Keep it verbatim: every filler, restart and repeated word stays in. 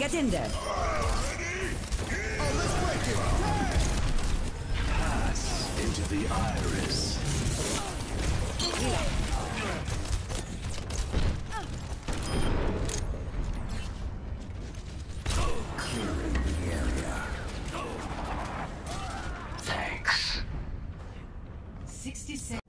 Get in there. Pass into the iris. Clearing the area. Thanks. sixty seconds.